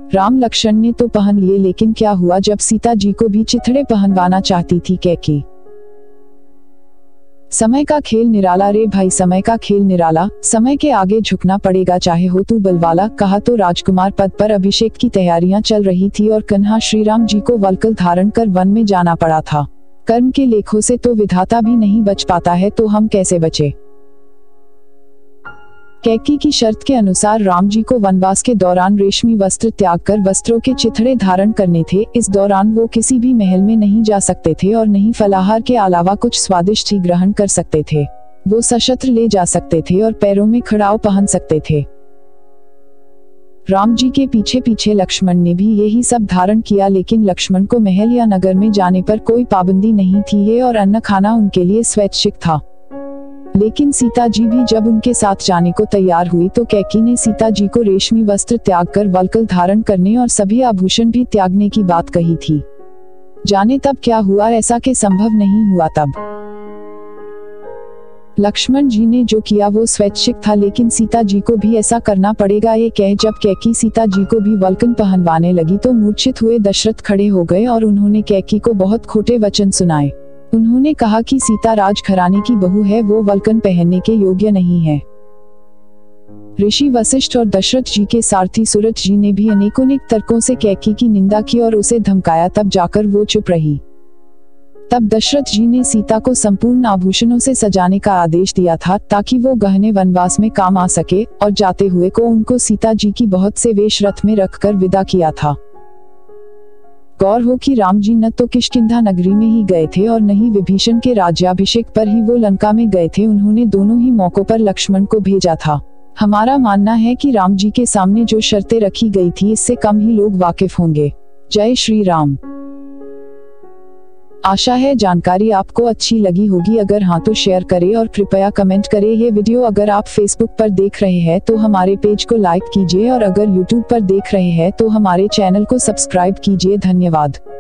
राम लक्ष्मण ने तो पहन लिए, लेकिन क्या हुआ जब सीता जी को भी चिथड़े पहनवाना चाहती थी कैकेयी। समय का खेल निराला रे भाई, समय का खेल निराला, समय के आगे झुकना पड़ेगा चाहे हो तू बलवाला। कहा तो राजकुमार पद पर अभिषेक की तैयारियां चल रही थी और कन्हा श्री राम जी को वल्कल धारण कर वन में जाना पड़ा था। कर्म के लेखों से तो विधाता भी नहीं बच पाता है, तो हम कैसे बचे। कैकेयी की शर्त के अनुसार राम जी को वनवास के दौरान रेशमी वस्त्र त्याग कर वस्त्रों के चिथड़े धारण करने थे। इस दौरान वो किसी भी महल में नहीं जा सकते थे और नहीं फलाहार के अलावा कुछ स्वादिष्ट ही ग्रहण कर सकते थे। वो सशस्त्र ले जा सकते थे और पैरों में खड़ाऊ पहन सकते थे। राम जी के पीछे पीछे लक्ष्मण ने भी यही सब धारण किया, लेकिन लक्ष्मण को महल या नगर में जाने पर कोई पाबंदी नहीं थी, ये और अन्न खाना उनके लिए स्वैच्छिक था। लेकिन सीता जी भी जब उनके साथ जाने को तैयार हुई तो कैकेयी ने सीता जी को रेशमी वस्त्र त्याग कर वल्कल धारण करने और सभी आभूषण भी त्यागने की बात कही थी। जाने तब क्या हुआ, ऐसा के संभव नहीं हुआ। तब लक्ष्मण जी ने जो किया वो स्वैच्छिक था, लेकिन सीता जी को भी ऐसा करना पड़ेगा, ये कह जब कैकेयी सीता जी को भी वल्कल पहनवाने लगी तो मूर्छित हुए दशरथ खड़े हो गए और उन्होंने कैकेयी को बहुत खोटे वचन सुनाए। उन्होंने कहा कि सीता राजघराने की बहू है, वो वल्कल पहनने के योग्य नहीं है। ऋषि वशिष्ठ और दशरथ जी के सारथी सूरज जी ने भी अनेकों तर्कों से कैकेयी की निंदा की और उसे धमकाया, तब जाकर वो चुप रही। तब दशरथ जी ने सीता को संपूर्ण आभूषणों से सजाने का आदेश दिया था ताकि वो गहने वनवास में काम आ सके, और जाते हुए को उनको सीता जी की बहुत से वेश रथ में रखकर विदा किया था। गौर हो कि राम जी न तो किष्किंधा नगरी में ही गए थे और न ही विभीषण के राज्याभिषेक पर ही वो लंका में गए थे। उन्होंने दोनों ही मौकों पर लक्ष्मण को भेजा था। हमारा मानना है कि राम जी के सामने जो शर्तें रखी गई थी इससे कम ही लोग वाकिफ होंगे। जय श्री राम। आशा है जानकारी आपको अच्छी लगी होगी। अगर हाँ तो शेयर करें और कृपया कमेंट करें। ये वीडियो अगर आप फेसबुक पर देख रहे हैं तो हमारे पेज को लाइक कीजिए और अगर यूट्यूब पर देख रहे हैं तो हमारे चैनल को सब्सक्राइब कीजिए। धन्यवाद।